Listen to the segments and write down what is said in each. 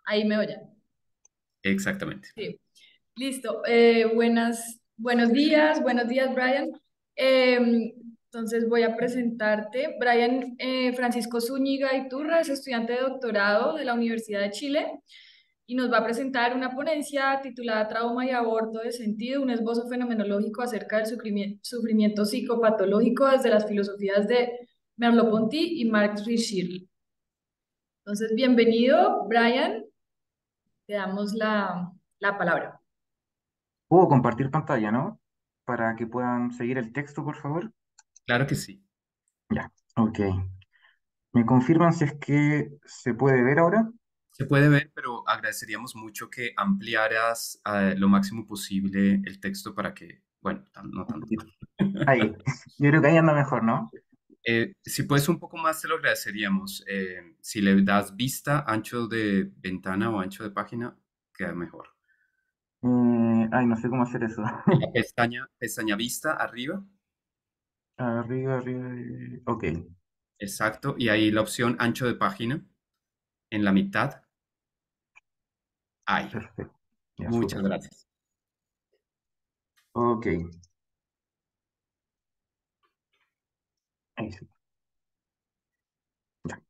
Ahí me oyen. Exactamente. Sí. Listo. Buenos días, Brian. Entonces voy a presentarte. Brian Francisco Zúñiga Iturra es estudiante de doctorado de la Universidad de Chile y nos va a presentar una ponencia titulada Trauma y aborto de sentido, un esbozo fenomenológico acerca del sufrimiento psicopatológico desde las filosofías de Merleau-Ponty y Marx Ritschl. Entonces, bienvenido, Brian. Te damos la palabra. Puedo compartir pantalla, ¿no? Para que puedan seguir el texto, por favor. Claro que sí. Ya, ok. ¿Me confirman si es que se puede ver ahora? Se puede ver, pero agradeceríamos mucho que ampliaras lo máximo posible el texto para que, bueno, no tantito. Ahí. Yo creo que ahí anda mejor, ¿no? Si puedes un poco más, te lo agradeceríamos. Si le das vista, ancho de ventana o ancho de página, queda mejor. Ay, no sé cómo hacer eso. La pestaña vista arriba, Arriba, arriba. Ok, exacto, y ahí la opción ancho de página en la mitad. Ahí. perfecto. Ya, Muchas súper. gracias. Ok, ahí sí. Ya.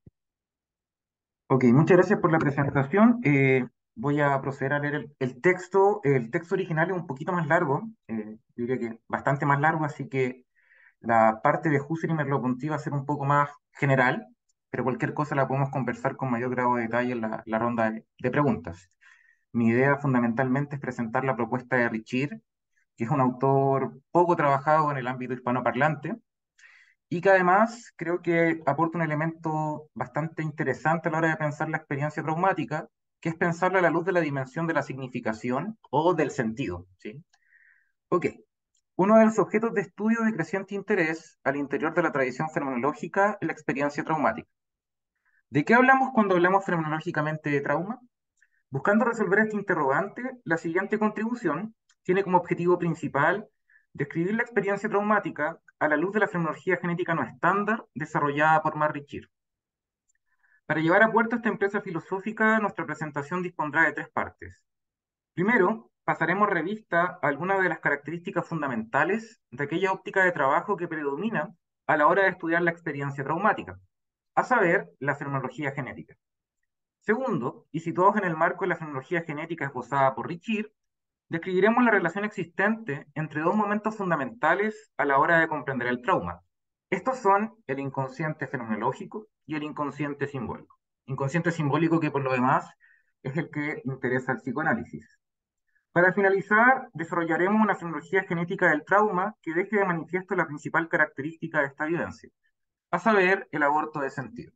Ok, muchas gracias por la presentación. Voy a proceder a leer el texto. El texto original es un poquito más largo, diría que bastante más largo, así que la parte de Husserl y Merleau-Ponty va a ser un poco más general, pero cualquier cosa la podemos conversar con mayor grado de detalle en la ronda de preguntas. Mi idea fundamentalmente es presentar la propuesta de Richir, que es un autor poco trabajado en el ámbito hispanoparlante y que además creo que aporta un elemento bastante interesante a la hora de pensar la experiencia traumática, que es pensarla a la luz de la dimensión de la significación o del sentido, ¿sí? Ok, uno de los objetos de estudio de creciente interés al interior de la tradición fenomenológica es la experiencia traumática. ¿De qué hablamos cuando hablamos fenomenológicamente de trauma? Buscando resolver este interrogante, la siguiente contribución tiene como objetivo principal describir la experiencia traumática a la luz de la fenomenología genética no estándar desarrollada por Mark Ritchie. Para llevar a puerto esta empresa filosófica, nuestra presentación dispondrá de tres partes. Primero, pasaremos revista a algunas de las características fundamentales de aquella óptica de trabajo que predomina a la hora de estudiar la experiencia traumática, a saber, la fenomenología genética. Segundo, y situados en el marco de la fenomenología genética esbozada por Richir, describiremos la relación existente entre dos momentos fundamentales a la hora de comprender el trauma. Estos son el inconsciente fenomenológico y el inconsciente simbólico. Inconsciente simbólico que por lo demás es el que interesa al psicoanálisis. Para finalizar, desarrollaremos una fenomenología genética del trauma que deje de manifiesto la principal característica de esta vivencia, a saber, el aborto de sentido.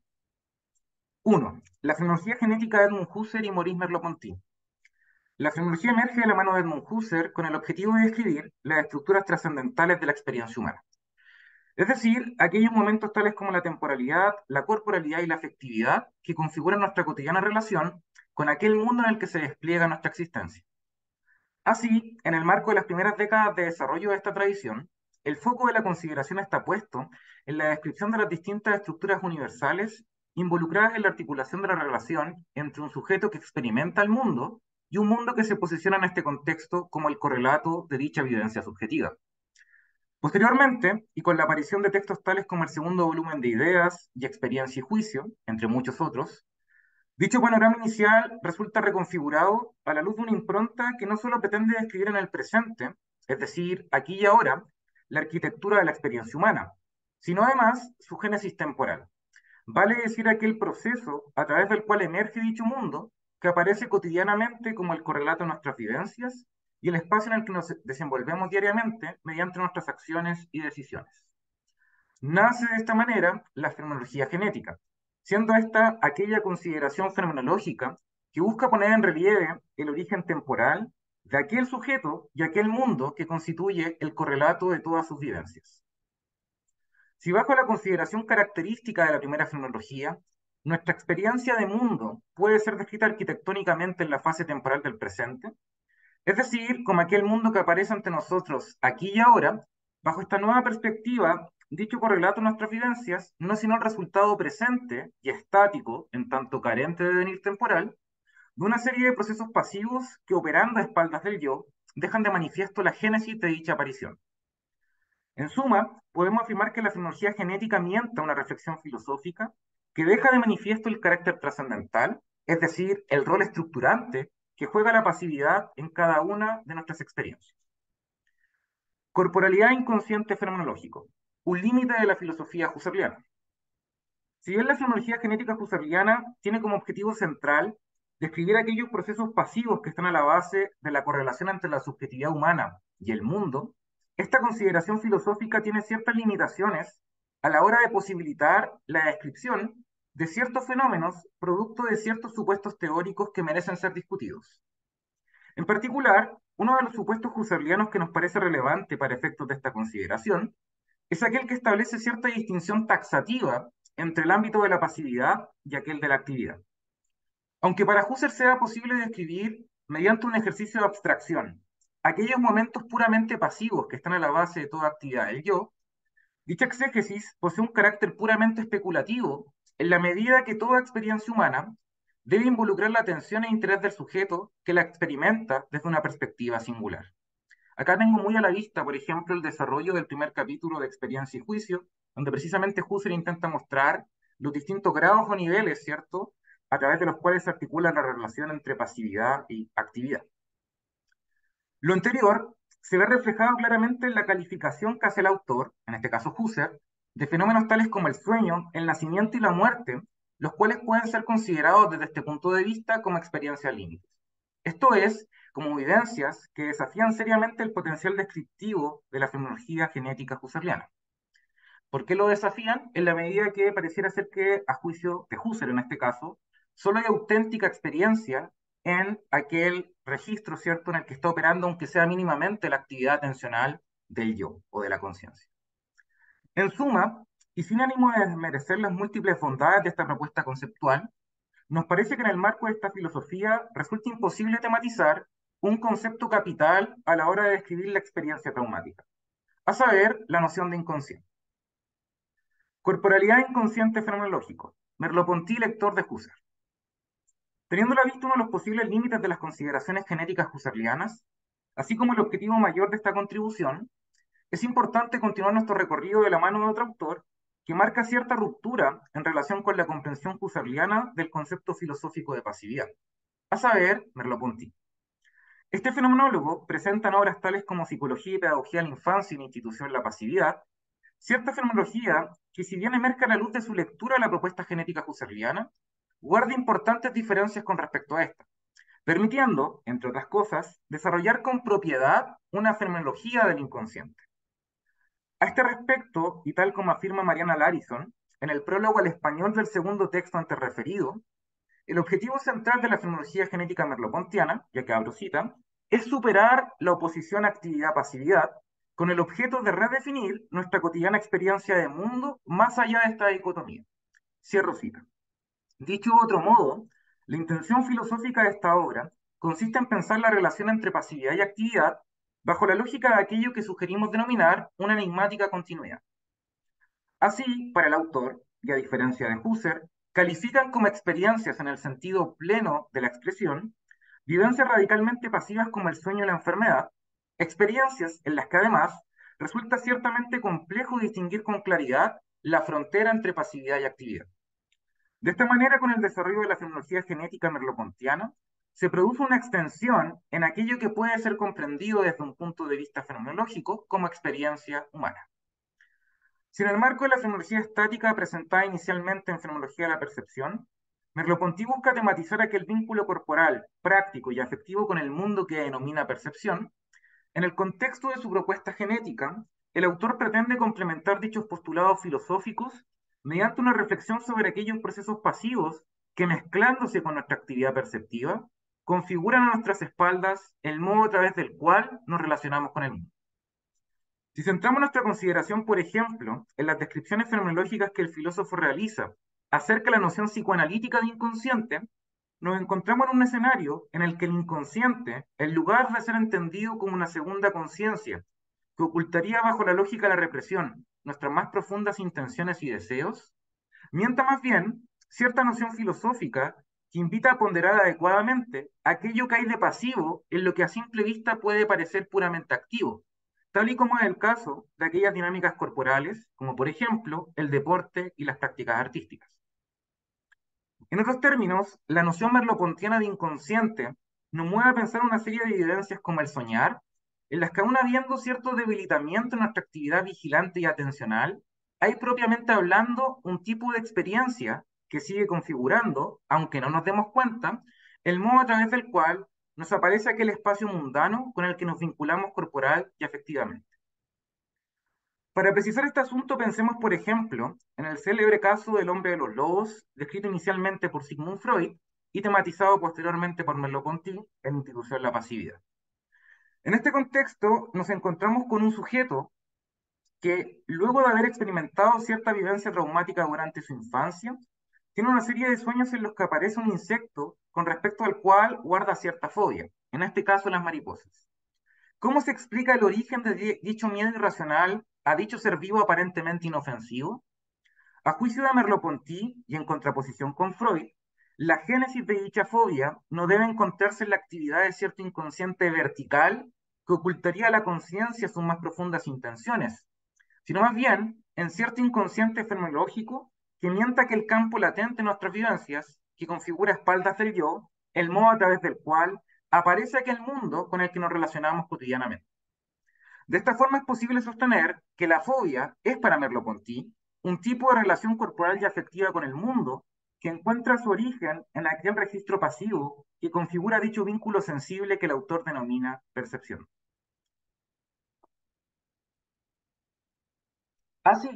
1. La fenomenología genética de Edmund Husserl y Maurice Merleau-Ponty. La fenomenología emerge de la mano de Edmund Husserl con el objetivo de describir las estructuras trascendentales de la experiencia humana. Es decir, aquellos momentos tales como la temporalidad, la corporalidad y la afectividad que configuran nuestra cotidiana relación con aquel mundo en el que se despliega nuestra existencia. Así, en el marco de las primeras décadas de desarrollo de esta tradición, el foco de la consideración está puesto en la descripción de las distintas estructuras universales involucradas en la articulación de la relación entre un sujeto que experimenta el mundo y un mundo que se posiciona en este contexto como el correlato de dicha vivencia subjetiva. Posteriormente, y con la aparición de textos tales como el segundo volumen de Ideas y Experiencia y Juicio, entre muchos otros, dicho panorama inicial resulta reconfigurado a la luz de una impronta que no solo pretende describir en el presente, es decir, aquí y ahora, la arquitectura de la experiencia humana, sino además su génesis temporal. Vale decir aquel proceso a través del cual emerge dicho mundo, que aparece cotidianamente como el correlato de nuestras vivencias y el espacio en el que nos desenvolvemos diariamente mediante nuestras acciones y decisiones. Nace de esta manera la fenomenología genética, siendo esta aquella consideración fenomenológica que busca poner en relieve el origen temporal de aquel sujeto y aquel mundo que constituye el correlato de todas sus vivencias. Si bajo la consideración característica de la primera fenomenología, nuestra experiencia de mundo puede ser descrita arquitectónicamente en la fase temporal del presente, es decir, como aquel mundo que aparece ante nosotros aquí y ahora, bajo esta nueva perspectiva, dicho correlato de nuestras vivencias no es sino el resultado presente y estático, en tanto carente de devenir temporal, de una serie de procesos pasivos que, operando a espaldas del yo, dejan de manifiesto la génesis de dicha aparición. En suma, podemos afirmar que la fenomenología genética mienta una reflexión filosófica que deja de manifiesto el carácter trascendental, es decir, el rol estructurante que juega la pasividad en cada una de nuestras experiencias. Corporalidad inconsciente fenomenológico, un límite de la filosofía husserliana. Si bien la fenomenología genética husserliana tiene como objetivo central describir aquellos procesos pasivos que están a la base de la correlación entre la subjetividad humana y el mundo, esta consideración filosófica tiene ciertas limitaciones a la hora de posibilitar la descripción de ciertos fenómenos producto de ciertos supuestos teóricos que merecen ser discutidos. En particular, uno de los supuestos husserlianos que nos parece relevante para efectos de esta consideración es aquel que establece cierta distinción taxativa entre el ámbito de la pasividad y aquel de la actividad. Aunque para Husserl sea posible describir, mediante un ejercicio de abstracción, aquellos momentos puramente pasivos que están a la base de toda actividad del yo, dicha exégesis posee un carácter puramente especulativo en la medida que toda experiencia humana debe involucrar la atención e interés del sujeto que la experimenta desde una perspectiva singular. Acá tengo muy a la vista, por ejemplo, el desarrollo del primer capítulo de Experiencia y Juicio, donde precisamente Husserl intenta mostrar los distintos grados o niveles, ¿cierto?, a través de los cuales se articula la relación entre pasividad y actividad. Lo anterior se ve reflejado claramente en la calificación que hace el autor, en este caso Husserl, de fenómenos tales como el sueño, el nacimiento y la muerte, los cuales pueden ser considerados desde este punto de vista como experiencias límites. Esto es, como evidencias que desafían seriamente el potencial descriptivo de la fenomenología genética husserliana. ¿Por qué lo desafían? En la medida que pareciera ser que, a juicio de Husserl en este caso, solo hay auténtica experiencia en aquel registro, ¿cierto?, en el que está operando, aunque sea mínimamente, la actividad atencional del yo o de la conciencia. En suma, y sin ánimo de desmerecer las múltiples bondades de esta propuesta conceptual, nos parece que en el marco de esta filosofía resulta imposible tematizar un concepto capital a la hora de describir la experiencia traumática, a saber, la noción de inconsciente. Corporalidad inconsciente fenomenológico, Merleau-Ponty, lector de Husserl. Teniendo a la vista uno de los posibles límites de las consideraciones genéticas husserlianas, así como el objetivo mayor de esta contribución, es importante continuar nuestro recorrido de la mano de otro autor que marca cierta ruptura en relación con la comprensión husserliana del concepto filosófico de pasividad, a saber, Merleau-Ponty. Este fenomenólogo presenta en obras tales como Psicología y Pedagogía de la Infancia y la Institución de la Pasividad, cierta fenomenología que, si bien emerge a la luz de su lectura de la propuesta genética husserliana, guarda importantes diferencias con respecto a esta, permitiendo, entre otras cosas, desarrollar con propiedad una fenomenología del inconsciente. A este respecto, y tal como afirma Mariana Larison, en el prólogo al español del segundo texto antes referido, el objetivo central de la fenomenología genética merleau-pontiana, ya que abro cita, es superar la oposición actividad-pasividad con el objeto de redefinir nuestra cotidiana experiencia de mundo más allá de esta dicotomía. Cierro cita. Dicho de otro modo, la intención filosófica de esta obra consiste en pensar la relación entre pasividad y actividad bajo la lógica de aquello que sugerimos denominar una enigmática continuidad. Así, para el autor, y a diferencia de Husserl, califican como experiencias en el sentido pleno de la expresión, vivencias radicalmente pasivas como el sueño y la enfermedad, experiencias en las que además resulta ciertamente complejo distinguir con claridad la frontera entre pasividad y actividad. De esta manera, con el desarrollo de la fenomenología genética merleau-pontiana, se produce una extensión en aquello que puede ser comprendido desde un punto de vista fenomenológico como experiencia humana. Si en el marco de la fenomenología estática presentada inicialmente en Fenomenología de la Percepción, Merleau-Ponty busca tematizar aquel vínculo corporal, práctico y afectivo con el mundo que denomina percepción, en el contexto de su propuesta genética, el autor pretende complementar dichos postulados filosóficos mediante una reflexión sobre aquellos procesos pasivos que, mezclándose con nuestra actividad perceptiva, configuran a nuestras espaldas el modo a través del cual nos relacionamos con el mundo. Si centramos nuestra consideración, por ejemplo, en las descripciones fenomenológicas que el filósofo realiza acerca de la noción psicoanalítica de inconsciente, nos encontramos en un escenario en el que el inconsciente, en lugar de ser entendido como una segunda conciencia, que ocultaría bajo la lógica de la represión nuestras más profundas intenciones y deseos, mienta más bien cierta noción filosófica que invita a ponderar adecuadamente aquello que hay de pasivo en lo que a simple vista puede parecer puramente activo, tal y como es el caso de aquellas dinámicas corporales, como por ejemplo el deporte y las prácticas artísticas. En otros términos, la noción merleau-pontiana de inconsciente nos mueve a pensar una serie de evidencias como el soñar, en las que aún habiendo cierto debilitamiento en nuestra actividad vigilante y atencional, hay propiamente hablando un tipo de experiencia que sigue configurando, aunque no nos demos cuenta, el modo a través del cual nos aparece aquel espacio mundano con el que nos vinculamos corporal y afectivamente. Para precisar este asunto, pensemos, por ejemplo, en el célebre caso del hombre de los lobos, descrito inicialmente por Sigmund Freud y tematizado posteriormente por Merleau-Ponty en Institución de la Pasividad. En este contexto, nos encontramos con un sujeto que, luego de haber experimentado cierta vivencia traumática durante su infancia, tiene una serie de sueños en los que aparece un insecto con respecto al cual guarda cierta fobia, en este caso las mariposas. ¿Cómo se explica el origen de dicho miedo irracional a dicho ser vivo aparentemente inofensivo? A juicio de Merleau-Ponty y en contraposición con Freud, la génesis de dicha fobia no debe encontrarse en la actividad de cierto inconsciente vertical que ocultaría a la conciencia sus más profundas intenciones, sino más bien en cierto inconsciente fenomenológico que mienta que el campo latente de nuestras vivencias, que configura espaldas del yo, el modo a través del cual aparece aquel mundo con el que nos relacionamos cotidianamente. De esta forma es posible sostener que la fobia es para Merleau-Ponty un tipo de relación corporal y afectiva con el mundo que encuentra su origen en aquel registro pasivo que configura dicho vínculo sensible que el autor denomina percepción. Así,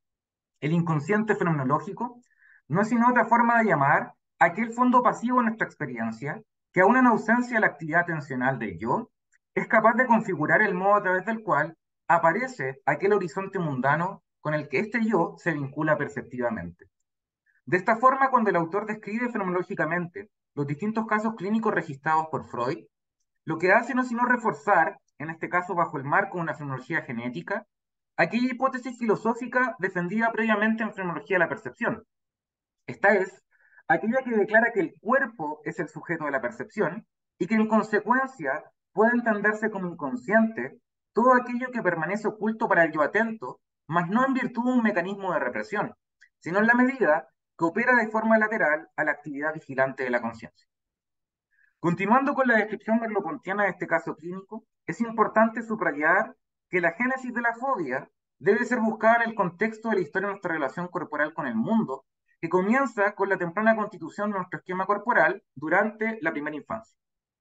el inconsciente fenomenológico no es sino otra forma de llamar aquel fondo pasivo en nuestra experiencia que, aun en ausencia de la actividad atencional del yo, es capaz de configurar el modo a través del cual aparece aquel horizonte mundano con el que este yo se vincula perceptivamente. De esta forma, cuando el autor describe fenomenológicamente los distintos casos clínicos registrados por Freud, lo que hace no es sino reforzar, en este caso bajo el marco de una fenomenología genética, aquella hipótesis filosófica defendida previamente en fenomenología de la percepción. Esta es aquella que declara que el cuerpo es el sujeto de la percepción y que en consecuencia puede entenderse como inconsciente todo aquello que permanece oculto para el yo atento, mas no en virtud de un mecanismo de represión, sino en la medida que opera de forma lateral a la actividad vigilante de la conciencia. Continuando con la descripción merleau-pontiana de este caso clínico, es importante subrayar que la génesis de la fobia debe ser buscada en el contexto de la historia de nuestra relación corporal con el mundo, que comienza con la temprana constitución de nuestro esquema corporal durante la primera infancia.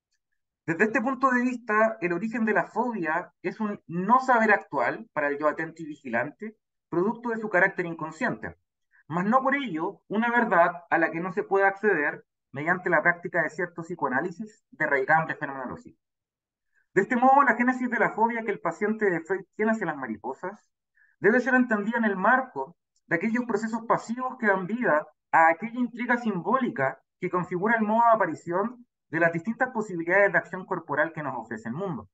Desde este punto de vista, el origen de la fobia es un no saber actual para el yo atento y vigilante, producto de su carácter inconsciente, mas no por ello una verdad a la que no se puede acceder mediante la práctica de cierto psicoanálisis de raigambre fenomenológico. De este modo, la génesis de la fobia que el paciente de Freud tiene hacia las mariposas debe ser entendida en el marco de aquellos procesos pasivos que dan vida a aquella intriga simbólica que configura el modo de aparición de las distintas posibilidades de acción corporal que nos ofrece el mundo.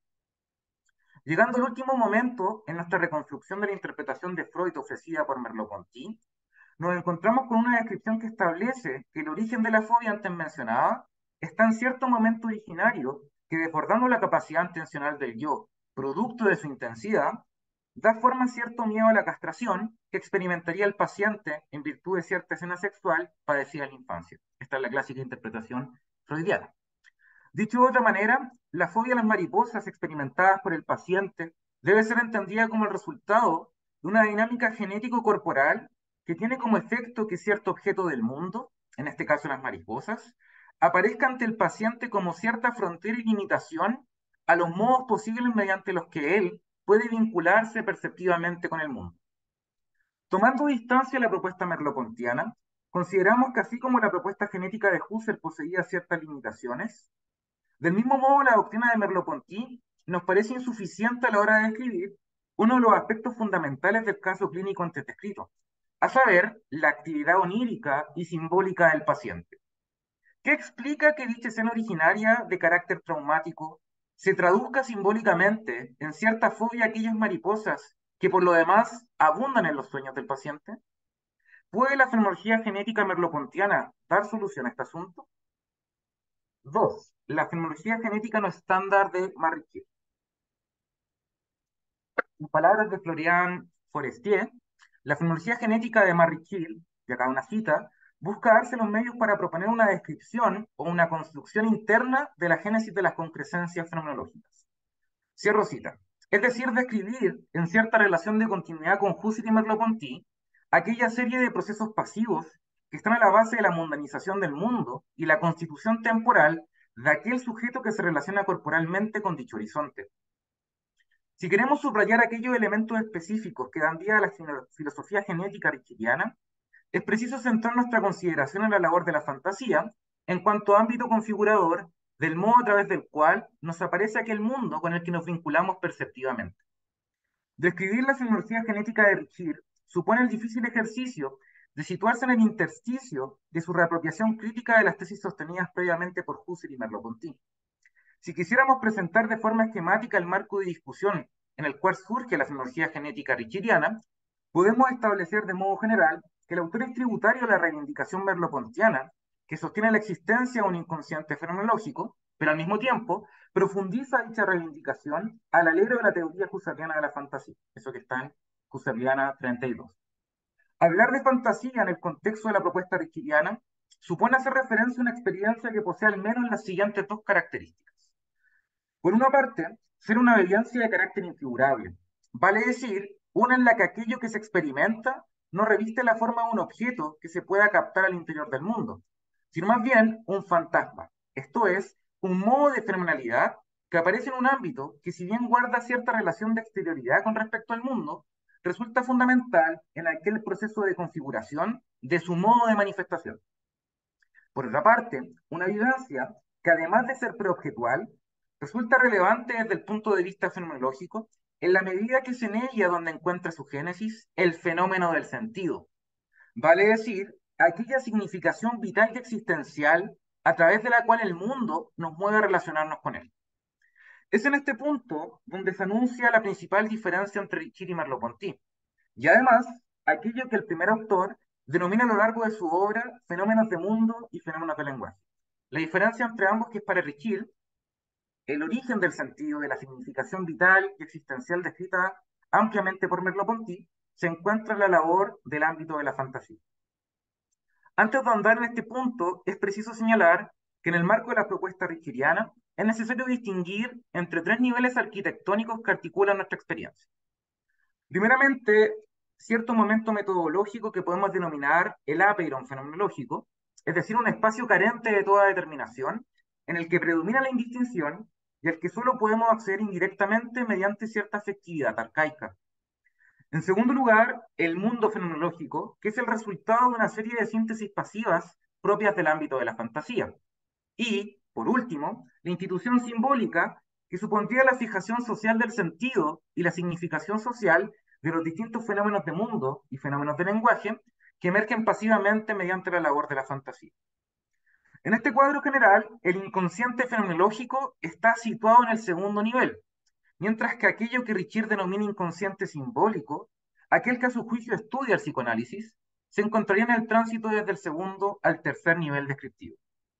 Llegando al último momento en nuestra reconstrucción de la interpretación de Freud ofrecida por Merleau-Ponty, nos encontramos con una descripción que establece que el origen de la fobia antes mencionada está en cierto momento originario que, desbordando la capacidad intencional del yo, producto de su intensidad, da forma a cierto miedo a la castración que experimentaría el paciente en virtud de cierta escena sexual padecida en la infancia. Esta es la clásica interpretación freudiana. Dicho de otra manera, la fobia a las mariposas experimentadas por el paciente debe ser entendida como el resultado de una dinámica genético-corporal que tiene como efecto que cierto objeto del mundo, en este caso las mariposas, aparezca ante el paciente como cierta frontera y limitación a los modos posibles mediante los que él puede vincularse perceptivamente con el mundo. Tomando distancia de la propuesta merleau-pontiana, consideramos que así como la propuesta genética de Husserl poseía ciertas limitaciones, del mismo modo, la doctrina de Merleau-Ponty nos parece insuficiente a la hora de describir uno de los aspectos fundamentales del caso clínico antes descrito, a saber, la actividad onírica y simbólica del paciente. ¿Qué explica que dicha escena originaria de carácter traumático se traduzca simbólicamente en cierta fobia a aquellas mariposas que por lo demás abundan en los sueños del paciente? ¿Puede la fenomenología genética merleau-pontiana dar solución a este asunto? 2. La fenomenología genética no estándar de Marriquet. En palabras de Florian Forestier, la fenomenología genética de Marriquet, y acá una cita, busca darse los medios para proponer una descripción o una construcción interna de la génesis de las concrescencias fenomenológicas. Cierro cita. Es decir, describir en cierta relación de continuidad con Husserl y Merleau-Ponty aquella serie de procesos pasivos que están a la base de la mundanización del mundo y la constitución temporal de aquel sujeto que se relaciona corporalmente con dicho horizonte. Si queremos subrayar aquellos elementos específicos que dan vida a la filosofía genética richeliana, es preciso centrar nuestra consideración en la labor de la fantasía en cuanto a ámbito configurador del modo a través del cual nos aparece aquel mundo con el que nos vinculamos perceptivamente. Describir la fenomenología genética de Richir supone el difícil ejercicio de situarse en el intersticio de su reapropiación crítica de las tesis sostenidas previamente por Husserl y Merleau-Ponty. Si quisiéramos presentar de forma esquemática el marco de discusión en el cual surge la fenomenología genética richiriana, podemos establecer de modo general que el autor es tributario de la reivindicación merleau-pontiana, que sostiene la existencia de un inconsciente fenomenológico, pero al mismo tiempo profundiza dicha reivindicación al alero de la teoría husserliana de la fantasía, eso que está en Husserliana 32. Hablar de fantasía en el contexto de la propuesta richiriana supone hacer referencia a una experiencia que posee al menos las siguientes dos características. Por una parte, ser una vivencia de carácter infigurable, vale decir, una en la que aquello que se experimenta no reviste la forma de un objeto que se pueda captar al interior del mundo, sino más bien un fantasma, esto es, un modo de fenomenalidad que aparece en un ámbito que si bien guarda cierta relación de exterioridad con respecto al mundo, resulta fundamental en aquel proceso de configuración de su modo de manifestación. Por otra parte, una vivencia que además de ser preobjetual, resulta relevante desde el punto de vista fenomenológico en la medida que es en ella donde encuentra su génesis el fenómeno del sentido. Vale decir, aquella significación vital y existencial a través de la cual el mundo nos mueve a relacionarnos con él. Es en este punto donde se anuncia la principal diferencia entre Richir y Merleau-Ponty. Y además, aquello que el primer autor denomina a lo largo de su obra fenómenos de mundo y fenómenos de lenguaje. La diferencia entre ambos que es para Richir el origen del sentido, de la significación vital y existencial descrita ampliamente por Merleau-Ponty, se encuentra en la labor del ámbito de la fantasía. Antes de andar en este punto, es preciso señalar que en el marco de la propuesta richiriana es necesario distinguir entre tres niveles arquitectónicos que articulan nuestra experiencia. Primeramente, cierto momento metodológico que podemos denominar el apeiron fenomenológico, es decir, un espacio carente de toda determinación, en el que predomina la indistinción y al que solo podemos acceder indirectamente mediante cierta afectividad arcaica. En segundo lugar, el mundo fenomenológico, que es el resultado de una serie de síntesis pasivas propias del ámbito de la fantasía. Y, por último, la institución simbólica, que supondría la fijación social del sentido y la significación social de los distintos fenómenos de mundo y fenómenos de lenguaje que emergen pasivamente mediante la labor de la fantasía. En este cuadro general, el inconsciente fenomenológico está situado en el segundo nivel, mientras que aquello que Richir denomina inconsciente simbólico, aquel que a su juicio estudia el psicoanálisis, se encontraría en el tránsito desde el segundo al tercer nivel descriptivo.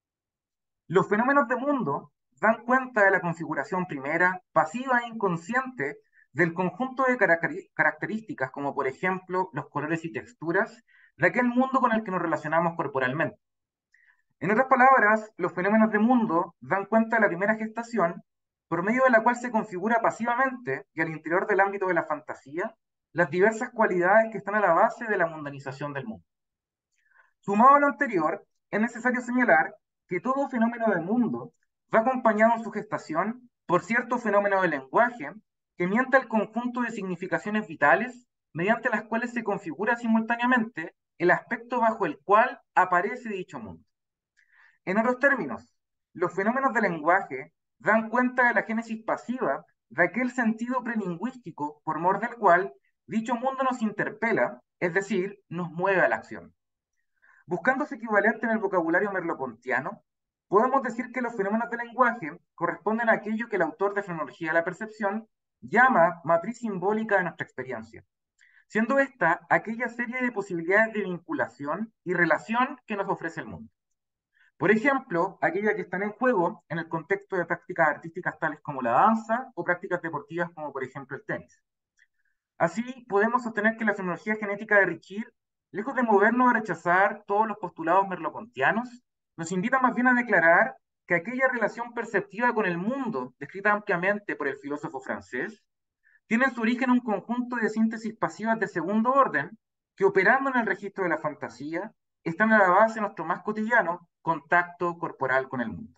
Los fenómenos de mundo dan cuenta de la configuración primera, pasiva e inconsciente, del conjunto de características, como por ejemplo los colores y texturas, de aquel mundo con el que nos relacionamos corporalmente. En otras palabras, los fenómenos de mundo dan cuenta de la primera gestación, por medio de la cual se configura pasivamente y al interior del ámbito de la fantasía las diversas cualidades que están a la base de la mundanización del mundo. Sumado a lo anterior, es necesario señalar que todo fenómeno del mundo va acompañado en su gestación por cierto fenómeno del lenguaje que mienta el conjunto de significaciones vitales mediante las cuales se configura simultáneamente el aspecto bajo el cual aparece dicho mundo. En otros términos, los fenómenos del lenguaje dan cuenta de la génesis pasiva de aquel sentido prelingüístico por mor del cual dicho mundo nos interpela, es decir, nos mueve a la acción. Buscando su equivalente en el vocabulario merleau-pontiano, podemos decir que los fenómenos del lenguaje corresponden a aquello que el autor de Fenomenología de la Percepción llama matriz simbólica de nuestra experiencia, siendo esta aquella serie de posibilidades de vinculación y relación que nos ofrece el mundo. Por ejemplo, aquellas que están en juego en el contexto de prácticas artísticas tales como la danza o prácticas deportivas como por ejemplo el tenis. Así, podemos sostener que la fenomenología genética de Richir, lejos de movernos a rechazar todos los postulados merleau-pontianos, nos invita más bien a declarar que aquella relación perceptiva con el mundo, descrita ampliamente por el filósofo francés, tiene en su origen un conjunto de síntesis pasivas de segundo orden que, operando en el registro de la fantasía, están a la base de nuestro más cotidiano contacto corporal con el mundo.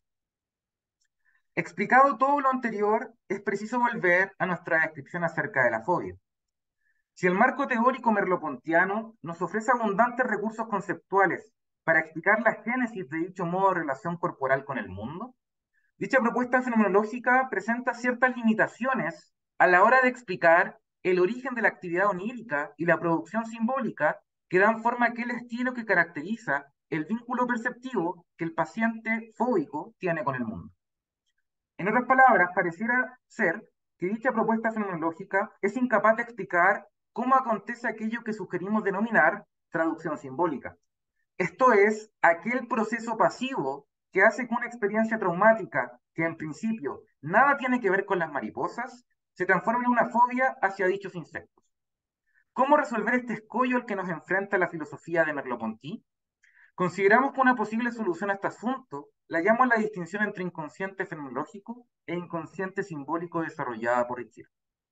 Explicado todo lo anterior, es preciso volver a nuestra descripción acerca de la fobia. Si el marco teórico merleau-pontiano nos ofrece abundantes recursos conceptuales para explicar la génesis de dicho modo de relación corporal con el mundo, dicha propuesta fenomenológica presenta ciertas limitaciones a la hora de explicar el origen de la actividad onírica y la producción simbólica que dan forma a aquel estilo que caracteriza el vínculo perceptivo que el paciente fóbico tiene con el mundo. En otras palabras, pareciera ser que dicha propuesta fenomenológica es incapaz de explicar cómo acontece aquello que sugerimos denominar traducción simbólica. Esto es, aquel proceso pasivo que hace que una experiencia traumática, que en principio nada tiene que ver con las mariposas, se transforme en una fobia hacia dichos insectos. ¿Cómo resolver este escollo al que nos enfrenta la filosofía de Merleau-Ponty? Consideramos que una posible solución a este asunto la llamo la distinción entre inconsciente fenomenológico e inconsciente simbólico desarrollada por Richir.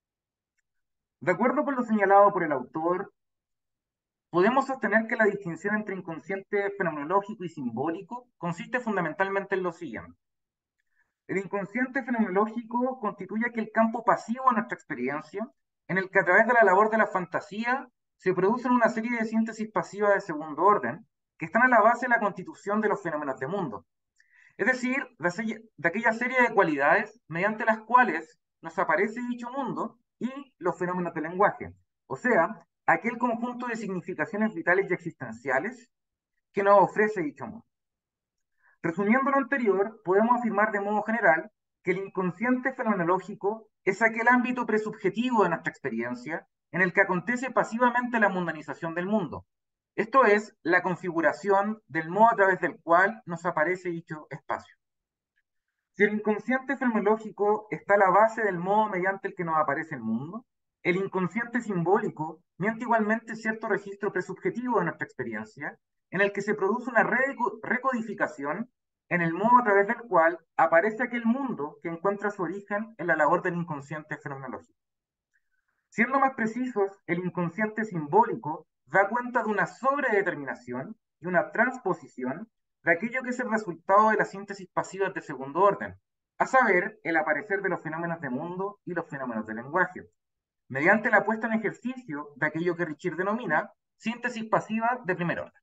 De acuerdo con lo señalado por el autor, podemos sostener que la distinción entre inconsciente fenomenológico y simbólico consiste fundamentalmente en lo siguiente. El inconsciente fenomenológico constituye aquel campo pasivo de nuestra experiencia, en el que a través de la labor de la fantasía se producen una serie de síntesis pasivas de segundo orden, que están a la base de la constitución de los fenómenos de mundo. Es decir, de aquella serie de cualidades mediante las cuales nos aparece dicho mundo y los fenómenos del lenguaje. O sea, aquel conjunto de significaciones vitales y existenciales que nos ofrece dicho mundo. Resumiendo lo anterior, podemos afirmar de modo general que el inconsciente fenomenológico es aquel ámbito presubjetivo de nuestra experiencia en el que acontece pasivamente la mundanización del mundo. Esto es, la configuración del modo a través del cual nos aparece dicho espacio. Si el inconsciente fenomenológico está a la base del modo mediante el que nos aparece el mundo, el inconsciente simbólico miente igualmente cierto registro presubjetivo de nuestra experiencia, en el que se produce una recodificación en el modo a través del cual aparece aquel mundo que encuentra su origen en la labor del inconsciente fenomenológico. Siendo más precisos, el inconsciente simbólico da cuenta de una sobredeterminación y una transposición de aquello que es el resultado de la síntesis pasiva de segundo orden, a saber, el aparecer de los fenómenos de mundo y los fenómenos del lenguaje, mediante la puesta en ejercicio de aquello que Richir denomina síntesis pasiva de primer orden.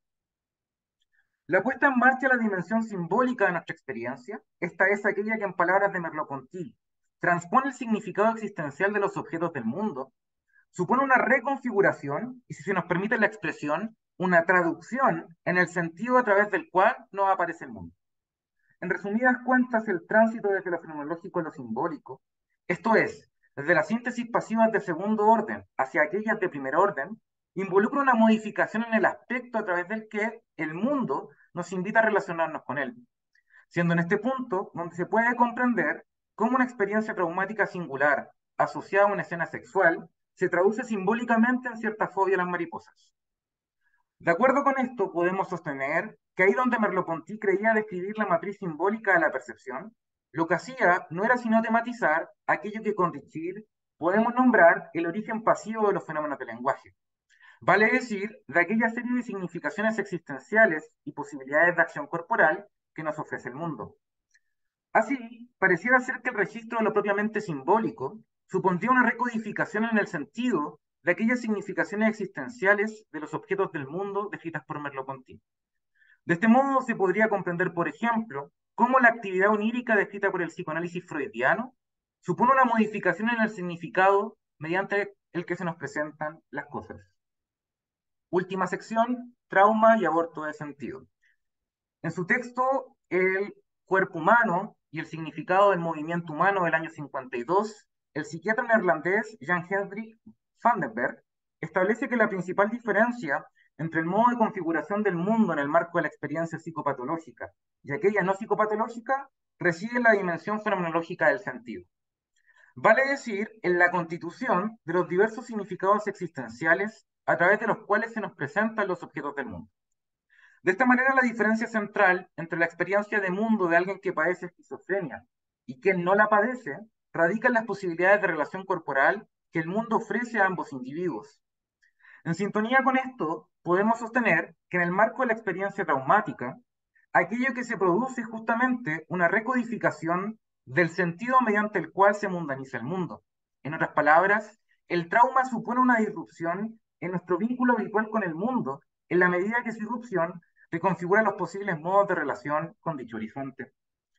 La puesta en marcha de la dimensión simbólica de nuestra experiencia, esta es aquella que en palabras de Merleau-Ponty transpone el significado existencial de los objetos del mundo, supone una reconfiguración y, si se nos permite la expresión, una traducción en el sentido a través del cual nos aparece el mundo. En resumidas cuentas, el tránsito desde lo fenomenológico a lo simbólico, esto es, desde las síntesis pasivas de segundo orden hacia aquellas de primer orden, involucra una modificación en el aspecto a través del que el mundo nos invita a relacionarnos con él, siendo en este punto donde se puede comprender cómo una experiencia traumática singular asociada a una escena sexual se traduce simbólicamente en cierta fobia a las mariposas. De acuerdo con esto, podemos sostener que ahí donde Merleau-Ponty creía describir la matriz simbólica de la percepción, lo que hacía no era sino tematizar aquello que con Richir podemos nombrar el origen pasivo de los fenómenos del lenguaje. Vale decir, de aquella serie de significaciones existenciales y posibilidades de acción corporal que nos ofrece el mundo. Así, pareciera ser que el registro de lo propiamente simbólico supondría una recodificación en el sentido de aquellas significaciones existenciales de los objetos del mundo descritas por Merleau-Ponty. De este modo se podría comprender, por ejemplo, cómo la actividad onírica descrita por el psicoanálisis freudiano supone una modificación en el significado mediante el que se nos presentan las cosas. Última sección, trauma y aborto de sentido. En su texto, El cuerpo humano y el significado del movimiento humano del año 52, el psiquiatra neerlandés Jan Hendrik van den Berg establece que la principal diferencia entre el modo de configuración del mundo en el marco de la experiencia psicopatológica y aquella no psicopatológica reside en la dimensión fenomenológica del sentido. Vale decir, en la constitución de los diversos significados existenciales a través de los cuales se nos presentan los objetos del mundo. De esta manera, la diferencia central entre la experiencia de mundo de alguien que padece esquizofrenia y quien no la padece radica en las posibilidades de relación corporal que el mundo ofrece a ambos individuos. En sintonía con esto, podemos sostener que en el marco de la experiencia traumática, aquello que se produce es justamente una recodificación del sentido mediante el cual se mundaniza el mundo. En otras palabras, el trauma supone una disrupción en nuestro vínculo habitual con el mundo, en la medida que su irrupción reconfigura los posibles modos de relación con dicho horizonte.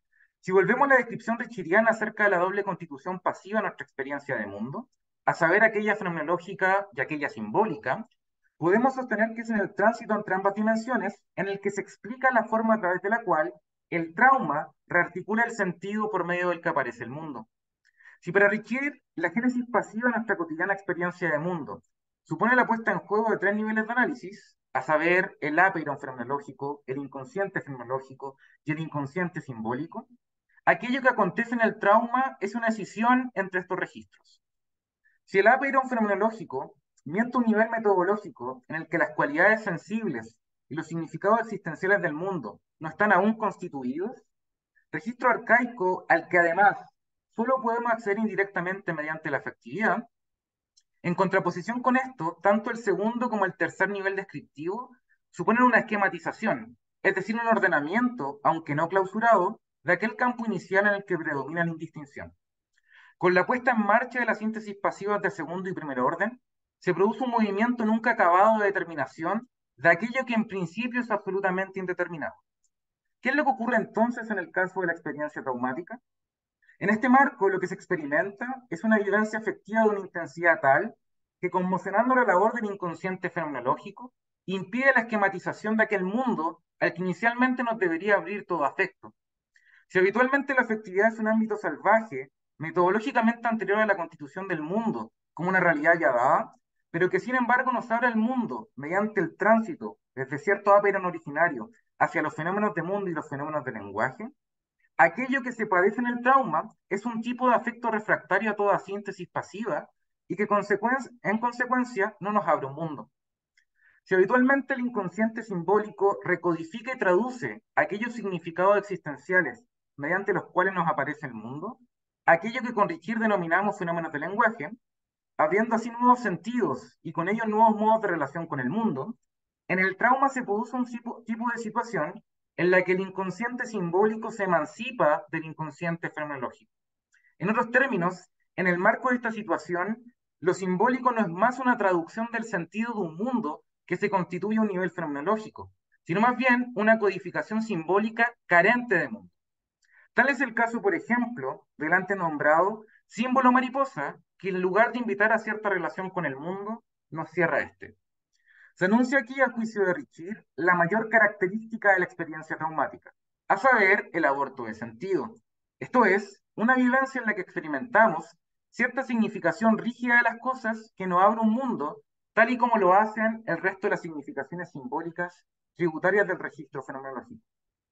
Si volvemos a la descripción richeriana acerca de la doble constitución pasiva de nuestra experiencia de mundo, a saber, aquella fenomenológica y aquella simbólica, podemos sostener que es en el tránsito entre ambas dimensiones en el que se explica la forma a través de la cual el trauma rearticula el sentido por medio del que aparece el mundo. Si para Richier la génesis pasiva de nuestra cotidiana experiencia de mundo supone la puesta en juego de tres niveles de análisis, a saber, el apeiron fenomenológico, el inconsciente fenomenológico y el inconsciente simbólico, aquello que acontece en el trauma es una escisión entre estos registros. Si el apeiron fenomenológico miente un nivel metodológico en el que las cualidades sensibles y los significados existenciales del mundo no están aún constituidos, registro arcaico al que además solo podemos acceder indirectamente mediante la afectividad, en contraposición con esto, tanto el segundo como el tercer nivel descriptivo suponen una esquematización, es decir, un ordenamiento, aunque no clausurado, de aquel campo inicial en el que predomina la indistinción. Con la puesta en marcha de las síntesis pasivas de segundo y primer orden, se produce un movimiento nunca acabado de determinación de aquello que en principio es absolutamente indeterminado. ¿Qué es lo que ocurre entonces en el caso de la experiencia traumática? En este marco, lo que se experimenta es una vivencia afectiva de una intensidad tal que, conmocionando la labor del inconsciente fenomenológico, impide la esquematización de aquel mundo al que inicialmente nos debería abrir todo afecto. Si habitualmente la afectividad es un ámbito salvaje, metodológicamente anterior a la constitución del mundo, como una realidad ya dada, pero que sin embargo nos abre el mundo mediante el tránsito desde cierto apeiron originario hacia los fenómenos de mundo y los fenómenos de lenguaje, aquello que se padece en el trauma es un tipo de afecto refractario a toda síntesis pasiva y que en consecuencia no nos abre un mundo. Si habitualmente el inconsciente simbólico recodifica y traduce aquellos significados existenciales mediante los cuales nos aparece el mundo, aquello que con Richir denominamos fenómenos de lenguaje, abriendo así nuevos sentidos y con ellos nuevos modos de relación con el mundo, en el trauma se produce un tipo de situación en la que el inconsciente simbólico se emancipa del inconsciente fenomenológico. En otros términos, en el marco de esta situación, lo simbólico no es más una traducción del sentido de un mundo que se constituye un nivel fenomenológico, sino más bien una codificación simbólica carente de mundo. Tal es el caso, por ejemplo, del antes nombrado símbolo mariposa, que en lugar de invitar a cierta relación con el mundo, nos cierra este. Se anuncia aquí, a juicio de Richir, la mayor característica de la experiencia traumática, a saber, el aborto de sentido. Esto es, una vivencia en la que experimentamos cierta significación rígida de las cosas que nos abre un mundo, tal y como lo hacen el resto de las significaciones simbólicas tributarias del registro fenomenológico.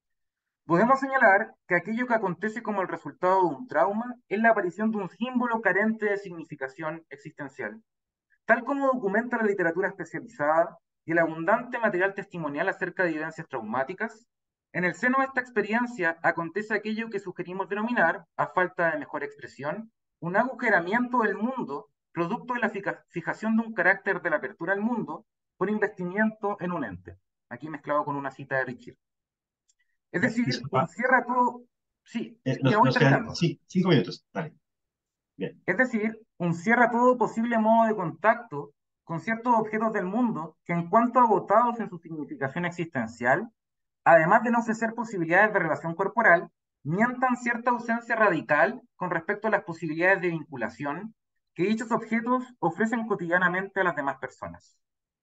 Podemos señalar que aquello que acontece como el resultado de un trauma es la aparición de un símbolo carente de significación existencial. Tal como documenta la literatura especializada y el abundante material testimonial acerca de vivencias traumáticas, en el seno de esta experiencia acontece aquello que sugerimos denominar, a falta de mejor expresión, un agujeramiento del mundo, producto de la fijación de un carácter de la apertura al mundo por investimiento en un ente. Aquí mezclado con una cita de Richard. Es decir, un Disculpa, cierre a todo. Sí, ya voy nos quedan terminando. sí, 5 minutos. Dale. Bien. Es decir, un cierre a todo posible modo de contacto con ciertos objetos del mundo que, en cuanto agotados en su significación existencial, además de no ofrecer posibilidades de relación corporal, mientan cierta ausencia radical con respecto a las posibilidades de vinculación que dichos objetos ofrecen cotidianamente a las demás personas.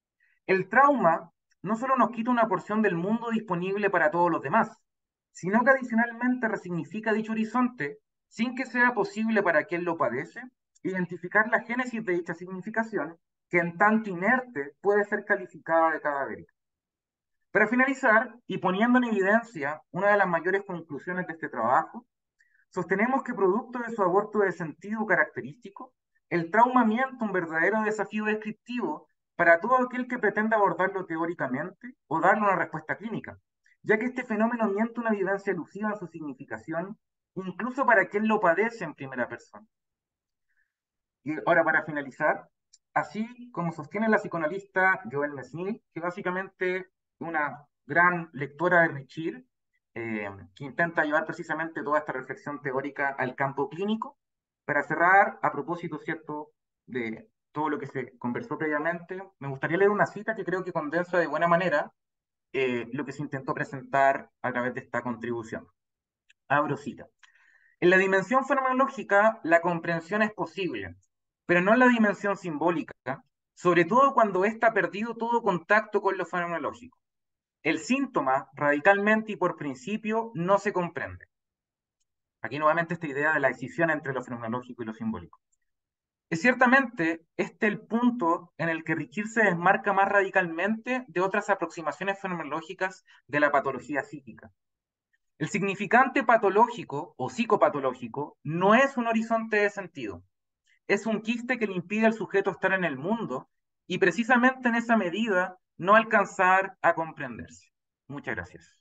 El trauma no solo nos quita una porción del mundo disponible para todos los demás, sino que adicionalmente resignifica dicho horizonte sin que sea posible para quien lo padece identificar la génesis de dicha significación que en tanto inerte puede ser calificada de cadavérica. Para finalizar, y poniendo en evidencia una de las mayores conclusiones de este trabajo, sostenemos que producto de su aborto de sentido característico, el trauma miente un verdadero desafío descriptivo para todo aquel que pretenda abordarlo teóricamente o darle una respuesta clínica, ya que este fenómeno miente una vivencia elusiva en su significación, incluso para quien lo padece en primera persona. Y ahora, para finalizar, así como sostiene la psicoanalista Joelle Mesny, que básicamente una gran lectora de Richir, que intenta llevar precisamente toda esta reflexión teórica al campo clínico. Para cerrar, a propósito, ¿cierto?, de todo lo que se conversó previamente, me gustaría leer una cita que creo que condensa de buena manera lo que se intentó presentar a través de esta contribución. Abro cita. En la dimensión fenomenológica, la comprensión es posible, pero no en la dimensión simbólica, sobre todo cuando ésta ha perdido todo contacto con lo fenomenológico. El síntoma, radicalmente y por principio, no se comprende. Aquí nuevamente esta idea de la decisión entre lo fenomenológico y lo simbólico. Es ciertamente este el punto en el que Richir se desmarca más radicalmente de otras aproximaciones fenomenológicas de la patología psíquica. El significante patológico o psicopatológico no es un horizonte de sentido, es un quiste que le impide al sujeto estar en el mundo y precisamente en esa medida no alcanzar a comprenderse. Muchas gracias.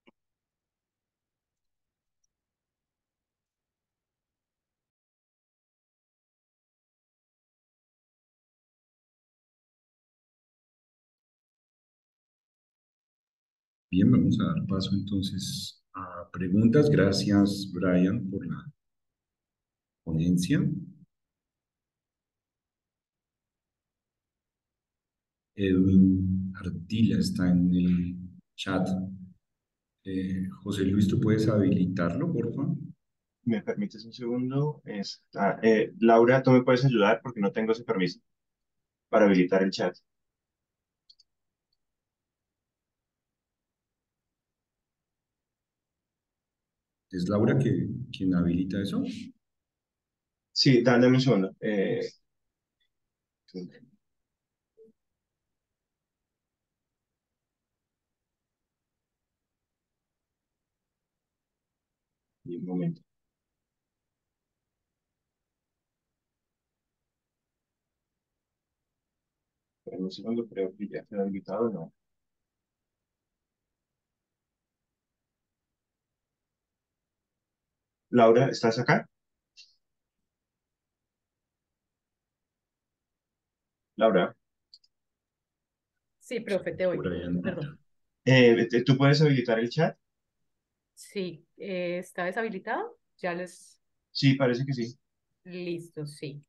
Bien, vamos a dar paso entonces a preguntas. Gracias, Brian, por la ponencia. Edwin Ardila está en el chat. José Luis, ¿tú puedes habilitarlo, por favor? ¿Me permites un segundo? Laura, ¿tú me puedes ayudar? Porque no tengo ese permiso para habilitar el chat. ¿Es Laura quien habilita eso? Sí, dame un segundo. Un momento. Dame un segundo, creo que ya está habilitado, ¿no? Laura, ¿estás acá? Laura, Sí, profe, te oigo. Brian. Perdón. ¿tú puedes habilitar el chat? Sí, ¿está deshabilitado? Ya les... Sí, parece que sí. Listo, sí.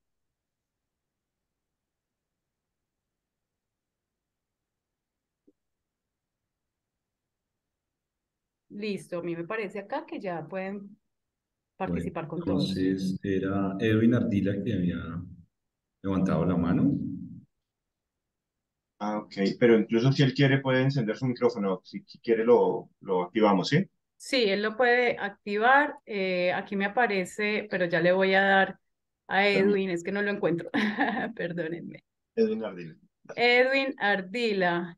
Listo, a mí me parece acá que ya pueden Bueno, participar con todos. entonces era Edwin Ardila que había levantado la mano. Ah, ok, pero incluso si él quiere puede encender su micrófono. Si quiere lo activamos, ¿sí? Sí, él lo puede activar. Aquí me aparece, pero ya le voy a dar a Permiso. Edwin, es que no lo encuentro. Perdónenme. Edwin Ardila. Edwin Ardila.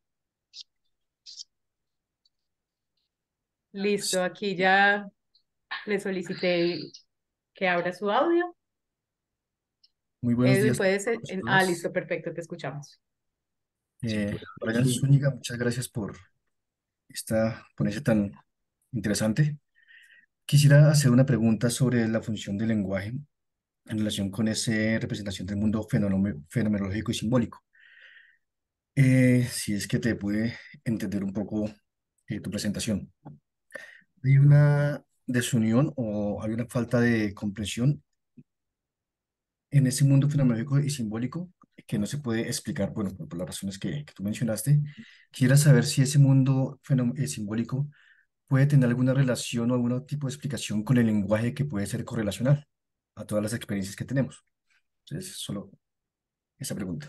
Listo, aquí ya le solicité que abra su audio. Muy buenos Edwin, días a puedes... todos y Ah, todas. listo, perfecto, te escuchamos. Si puede abrir Brian su... Zúñiga, muchas gracias por esta ponencia tan interesante. Quisiera hacer una pregunta sobre la función del lenguaje en relación con esa representación del mundo fenomenológico y simbólico. Si es que te puede entender un poco tu presentación. ¿Hay una desunión o hay una falta de comprensión en ese mundo fenomenológico y simbólico que no se puede explicar, bueno, por las razones que tú mencionaste? Quisiera saber si ese mundo simbólico puede tener alguna relación o algún tipo de explicación con el lenguaje que puede ser correlacional a todas las experiencias que tenemos. Entonces, solo esa pregunta.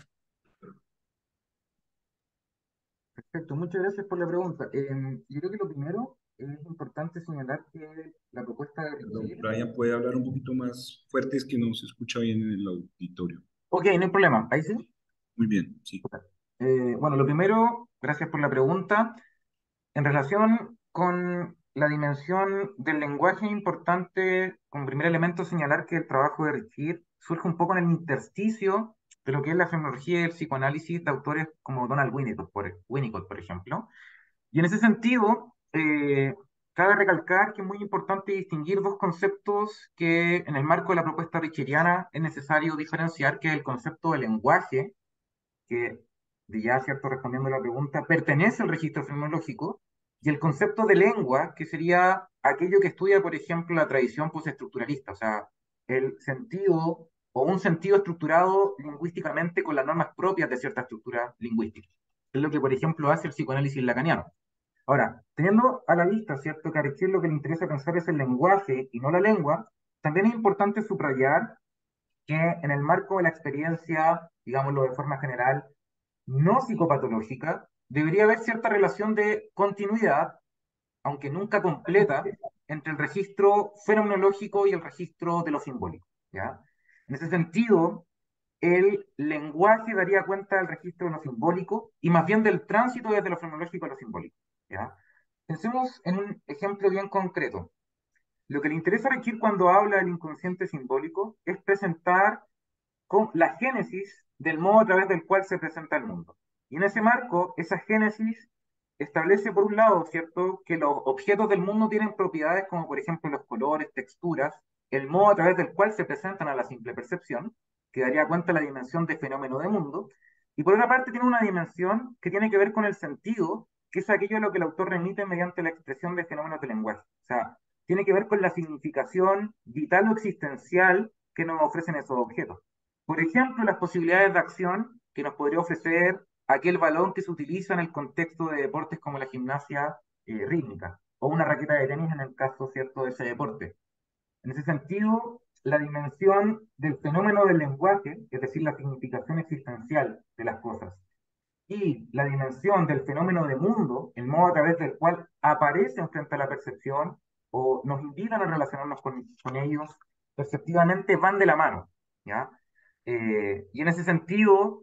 Perfecto, muchas gracias por la pregunta. Yo creo que lo primero es importante señalar que la propuesta de Perdón, Richir... Brian, ¿puede hablar un poquito más fuerte? Es que no se escucha bien en el auditorio. Ok, no hay problema, ahí sí. Muy bien, sí. Bueno, lo primero, gracias por la pregunta. En relación con la dimensión del lenguaje, es importante, como primer elemento, señalar que el trabajo de Richir surge un poco en el intersticio de lo que es la fenomenología y el psicoanálisis de autores como Donald Winnicott, por ejemplo. Y en ese sentido, cabe recalcar que es muy importante distinguir dos conceptos que en el marco de la propuesta richeriana es necesario diferenciar, que es el concepto de lenguaje, que ya, ¿cierto? Respondiendo a la pregunta, pertenece al registro fenomenológico, y el concepto de lengua, que sería aquello que estudia, por ejemplo, la tradición postestructuralista, o sea, el sentido o un sentido estructurado lingüísticamente con las normas propias de cierta estructura lingüística. Es lo que, por ejemplo, hace el psicoanálisis lacaniano. Ahora, teniendo a la vista, ¿cierto?, que a Richet lo que le interesa pensar es el lenguaje y no la lengua, también es importante subrayar que en el marco de la experiencia, digámoslo de forma general, no psicopatológica, debería haber cierta relación de continuidad, aunque nunca completa, entre el registro fenomenológico y el registro de lo simbólico, ¿ya? En ese sentido, el lenguaje daría cuenta del registro de lo simbólico y más bien del tránsito desde lo fenomenológico a lo simbólico, ¿ya? Pensemos en un ejemplo bien concreto. Lo que le interesa a Richir cuando habla del inconsciente simbólico es presentar con la génesis del modo a través del cual se presenta el mundo. Y en ese marco, esa génesis establece, por un lado, ¿cierto?, que los objetos del mundo tienen propiedades como, por ejemplo, los colores, texturas, el modo a través del cual se presentan a la simple percepción, que daría cuenta de la dimensión de fenómeno de mundo, y por otra parte tiene una dimensión que tiene que ver con el sentido, que es aquello a lo que el autor remite mediante la expresión de fenómenos de lenguaje. O sea, tiene que ver con la significación vital o existencial que nos ofrecen esos objetos. Por ejemplo, las posibilidades de acción que nos podría ofrecer aquel balón que se utiliza en el contexto de deportes como la gimnasia rítmica o una raqueta de tenis en el caso, ¿cierto?, de ese deporte. En ese sentido, la dimensión del fenómeno del lenguaje, es decir, la significación existencial de las cosas, y la dimensión del fenómeno de mundo, el modo a través del cual aparecen frente a la percepción o nos invitan a relacionarnos con ellos, perceptivamente van de la mano, ¿ya? Y en ese sentido,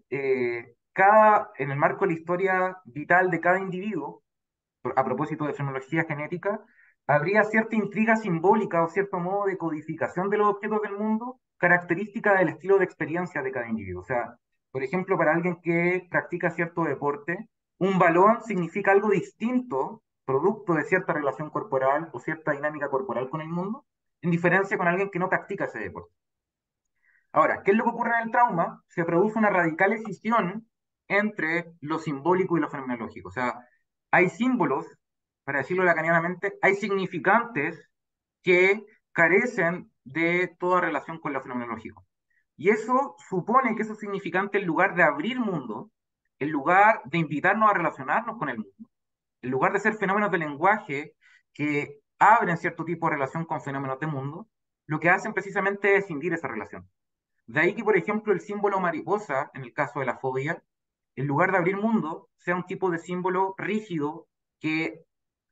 en el marco de la historia vital de cada individuo, a propósito de fenomenología genética, habría cierta intriga simbólica o cierto modo de codificación de los objetos del mundo, característica del estilo de experiencia de cada individuo. O sea, por ejemplo, para alguien que practica cierto deporte, un balón significa algo distinto, producto de cierta relación corporal o cierta dinámica corporal con el mundo, en diferencia con alguien que no practica ese deporte. Ahora, ¿qué es lo que ocurre en el trauma? Se produce una radical escisión entre lo simbólico y lo fenomenológico. O sea, hay símbolos, para decirlo lacanianamente, hay significantes que carecen de toda relación con lo fenomenológico. Y eso supone que esos significantes, en lugar de abrir mundo, en lugar de invitarnos a relacionarnos con el mundo, en lugar de ser fenómenos de lenguaje que abren cierto tipo de relación con fenómenos de mundo, lo que hacen precisamente es escindir esa relación. De ahí que, por ejemplo, el símbolo mariposa, en el caso de la fobia, en lugar de abrir mundo, sea un tipo de símbolo rígido que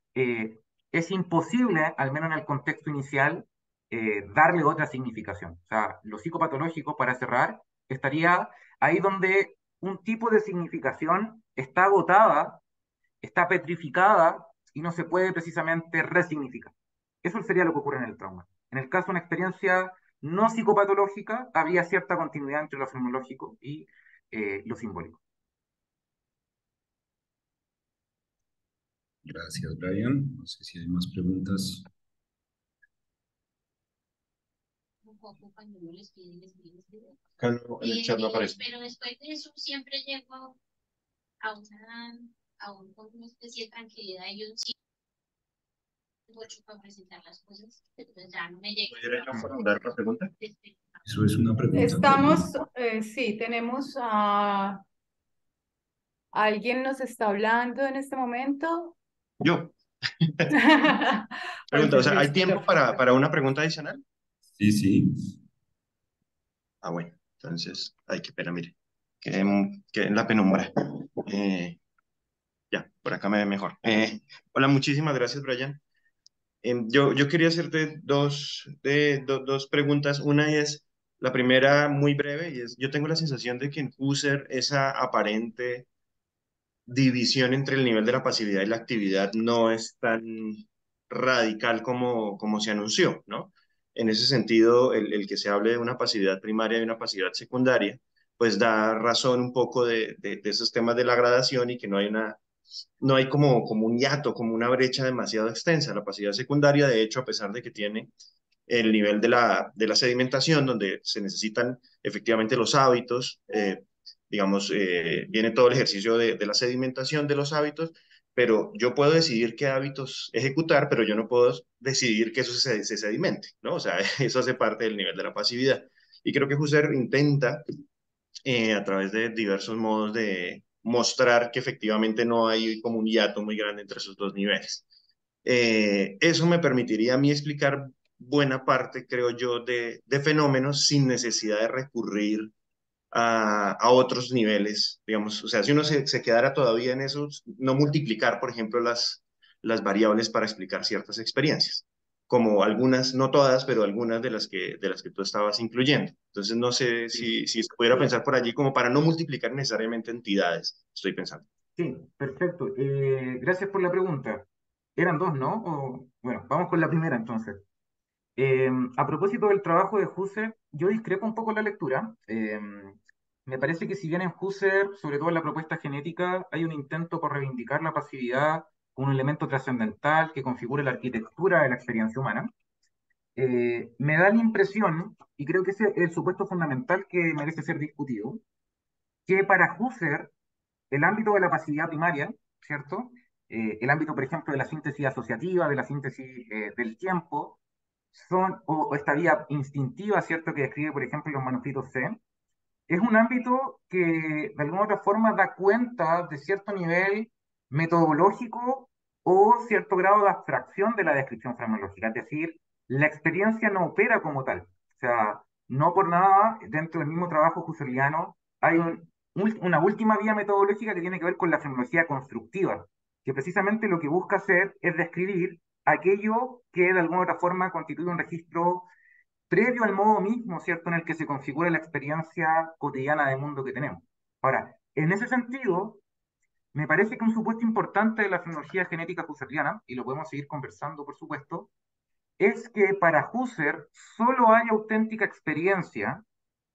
es imposible, al menos en el contexto inicial, darle otra significación. O sea, lo psicopatológico, para cerrar, estaría ahí donde un tipo de significación está agotada, está petrificada y no se puede precisamente resignificar. Eso sería lo que ocurre en el trauma. En el caso de una experiencia no psicopatológica, habría cierta continuidad entre lo fenomenológico y lo simbólico. Gracias, Brian. No sé si hay más preguntas. Un poco cuando uno les pide, Acá en el chat no aparece. pero después de eso siempre llego con una especie de tranquilidad y un sí mucho para presentar las cosas, entonces ya no me llega. ¿Pudiera yo formular una pregunta? Eso es una pregunta. Estamos, sí, tenemos a alguien nos está hablando en este momento. Yo. Pues Pregunta, o sea, ¿hay listo, tiempo perfecto. para una pregunta adicional? Sí, sí. Ah, bueno, entonces, ay, qué pena, mire, que en la penumbra. Ya, por acá me ve mejor. Hola, muchísimas gracias, Brian. Yo quería hacerte dos preguntas. Una es, La primera, muy breve, y es, yo tengo la sensación de que en Husserl esa aparente división entre el nivel de la pasividad y la actividad no es tan radical como se anunció, ¿no? En ese sentido, el que se hable de una pasividad primaria y una pasividad secundaria, pues da razón un poco de esos temas de la gradación y que no hay como un hiato, como una brecha demasiado extensa. La pasividad secundaria, de hecho, a pesar de que tiene el nivel de la sedimentación, donde se necesitan efectivamente los hábitos, digamos, viene todo el ejercicio de la sedimentación de los hábitos, pero yo puedo decidir qué hábitos ejecutar, pero yo no puedo decidir que eso se sedimente, ¿no? O sea, eso hace parte del nivel de la pasividad. Y creo que Husserl intenta, a través de diversos modos de mostrar que efectivamente no hay como un hiato muy grande entre esos dos niveles. Eso me permitiría a mí explicar buena parte, creo yo, de fenómenos sin necesidad de recurrir a otros niveles, digamos. O sea, si uno se quedara todavía en eso, no multiplicar, por ejemplo, las variables para explicar ciertas experiencias, como algunas, no todas, pero algunas de las que tú estabas incluyendo. Entonces, no sé Sí, si se pudiera pensar por allí como para no multiplicar necesariamente entidades, estoy pensando. sí, perfecto. Gracias por la pregunta. Eran dos, ¿no? Bueno, vamos con la primera entonces. A propósito del trabajo de Husserl, yo discrepo un poco en la lectura. Me parece que si bien en Husserl, sobre todo en la propuesta genética, hay un intento por reivindicar la pasividad como un elemento trascendental que configure la arquitectura de la experiencia humana, me da la impresión, y creo que ese es el supuesto fundamental que merece ser discutido, que para Husserl el ámbito de la pasividad primaria, ¿cierto? El ámbito, por ejemplo, de la síntesis asociativa, de la síntesis del tiempo, o esta vía instintiva, ¿cierto?, que describe, por ejemplo, los manuscritos C, es un ámbito que de alguna u otra forma da cuenta de cierto nivel metodológico o cierto grado de abstracción de la descripción fenomenológica, es decir, la experiencia no opera como tal. O sea, no por nada, dentro del mismo trabajo husserliano, hay una última vía metodológica que tiene que ver con la fenomenología constructiva, que precisamente lo que busca hacer es describir aquello que de alguna u otra forma constituye un registro previo al modo mismo, ¿cierto?, en el que se configura la experiencia cotidiana del mundo que tenemos. Ahora, en ese sentido, me parece que un supuesto importante de la fenomenología genética husserliana, y lo podemos seguir conversando, por supuesto, es que para Husserl solo hay auténtica experiencia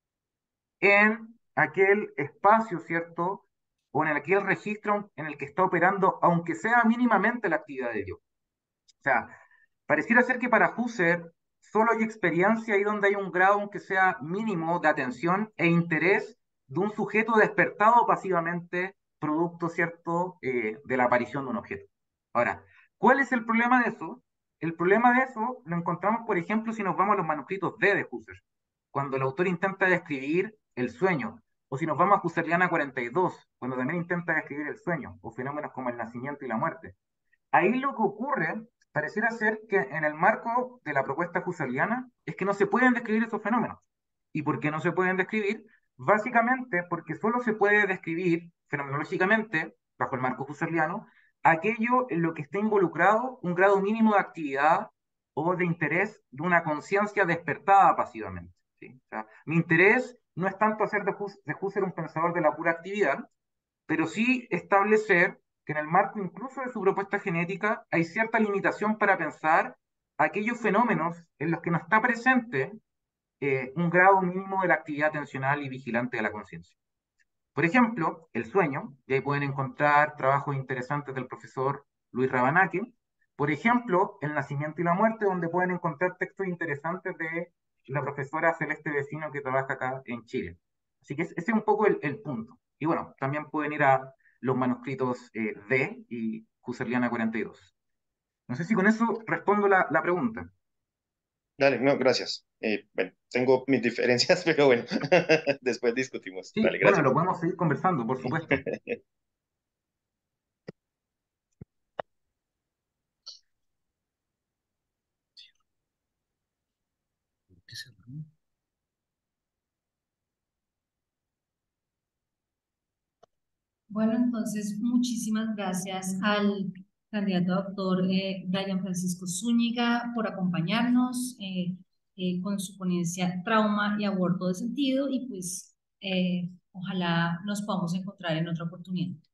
en aquel espacio, ¿cierto?, o en aquel registro en el que está operando, aunque sea mínimamente la actividad de Dios. O sea, pareciera ser que para Husserl solo hay experiencia ahí donde hay un grado, aunque sea mínimo, de atención e interés de un sujeto despertado pasivamente, producto, ¿cierto?, de la aparición de un objeto. Ahora, ¿cuál es el problema de eso? El problema de eso lo encontramos, por ejemplo, si nos vamos a los manuscritos de Husserl, cuando el autor intenta describir el sueño, o si nos vamos a Husserliana 42, cuando también intenta describir el sueño, o fenómenos como el nacimiento y la muerte. Ahí lo que ocurre pareciera ser que en el marco de la propuesta husserliana es que no se pueden describir esos fenómenos. ¿Y por qué no se pueden describir? Básicamente porque solo se puede describir fenomenológicamente, bajo el marco husserliano, aquello en lo que está involucrado un grado mínimo de actividad o de interés de una conciencia despertada pasivamente. ¿Sí? O sea, mi interés no es tanto hacer de Husserl un pensador de la pura actividad, pero sí establecer que en el marco incluso de su propuesta genética hay cierta limitación para pensar aquellos fenómenos en los que no está presente un grado mínimo de la actividad atencional y vigilante de la conciencia. Por ejemplo, el sueño, y ahí pueden encontrar trabajos interesantes del profesor Luis Rabanake. Por ejemplo, el nacimiento y la muerte, donde pueden encontrar textos interesantes de la profesora Celeste Vecino que trabaja acá en Chile. Así que ese es un poco el punto. Y bueno, también pueden ir a los manuscritos D y Husserliana 42. No sé si con eso respondo la pregunta. Dale, no, gracias. Bueno, tengo mis diferencias, pero bueno, después discutimos. Sí, Dale, bueno, gracias. lo podemos seguir conversando, por supuesto. Bueno, entonces muchísimas gracias al candidato a doctor Brian Francisco Zúñiga por acompañarnos. con su ponencia Trauma y Aborto de Sentido y pues ojalá nos podamos encontrar en otra oportunidad.